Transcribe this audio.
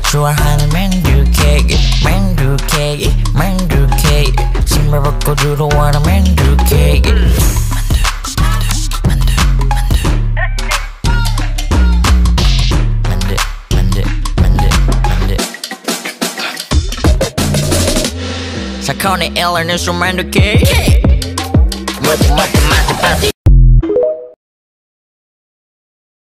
좋아하는 만두 케이크 만두 케이크 만두 케이크 신발 벗고 들어와라 만두 케이크 사건의 일어날 수 만두 케이크